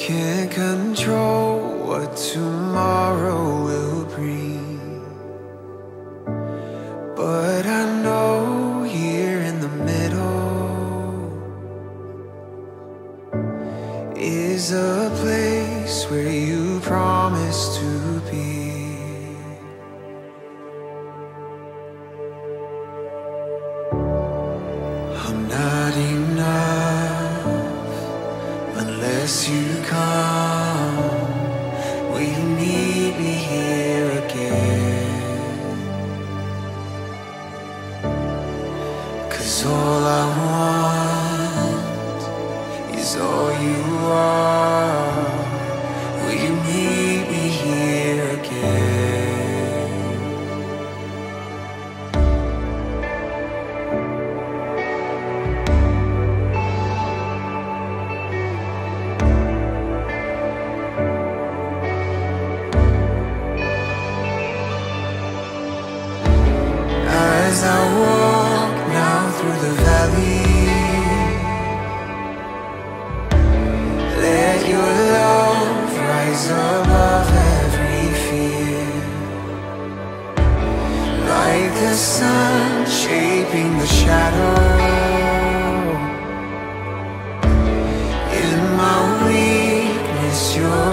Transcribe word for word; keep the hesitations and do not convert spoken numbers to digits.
can't control what tomorrow will bring, but I know here in the middle is a place where you promised to be. I'm not enough unless you come. Will you meet me here again? 'Cause all I want is all you are. Will you meet me here again? As I walk now through the valley, let your love rise above every fear, like the sun shaping the shadow. In my weakness, you're